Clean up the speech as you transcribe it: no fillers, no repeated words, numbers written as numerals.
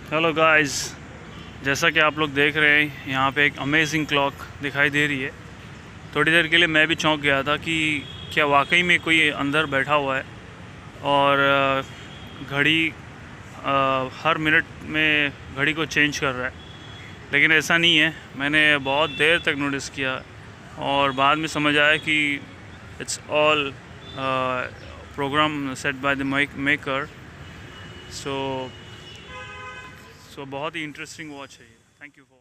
Hello guys, जैसा कि आप लोग देख रहे हैं यहाँ पे एक अमेजिंग क्लॉक दिखाई दे रही है। थोड़ी देर के लिए मैं भी चौंक गया था कि क्या वाकई में कोई अंदर बैठा हुआ है और घड़ी हर मिनट में घड़ी को चेंज कर रहा है। लेकिन ऐसा नहीं है, मैंने बहुत देर तक नोटिस किया और बाद में समझ आया कि it's all program set by the maker. So बहुत ही इंटरेस्टिंग वॉच है ये। Thank you for